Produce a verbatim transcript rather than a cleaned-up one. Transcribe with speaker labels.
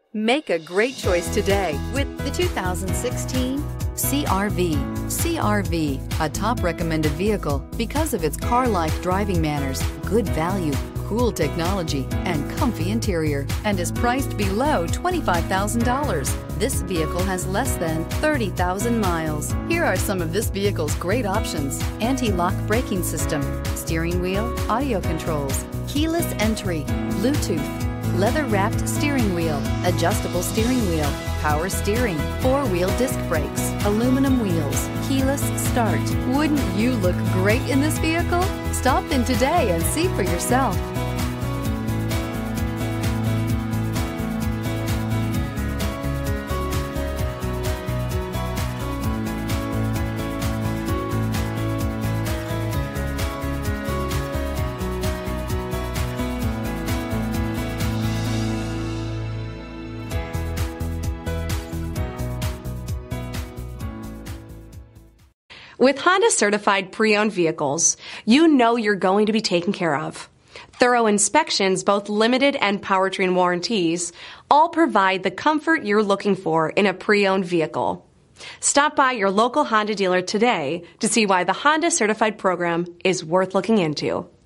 Speaker 1: Make a great choice today with the two thousand sixteen C R V. C R V, a top recommended vehicle because of its car-like driving manners, good value, cool technology, and comfy interior, and is priced below twenty-five thousand dollars. This vehicle has less than thirty thousand miles. Here are some of this vehicle's great options: anti-lock braking system, steering wheel audio controls, keyless entry, Bluetooth, leather-wrapped steering wheel, adjustable steering wheel, power steering, four-wheel disc brakes, aluminum wheels, keyless start. Wouldn't you look great in this vehicle? Stop in today and see for yourself.
Speaker 2: With Honda certified pre-owned vehicles, you know you're going to be taken care of. Thorough inspections, both limited and powertrain warranties, all provide the comfort you're looking for in a pre-owned vehicle. Stop by your local Honda dealer today to see why the Honda certified program is worth looking into.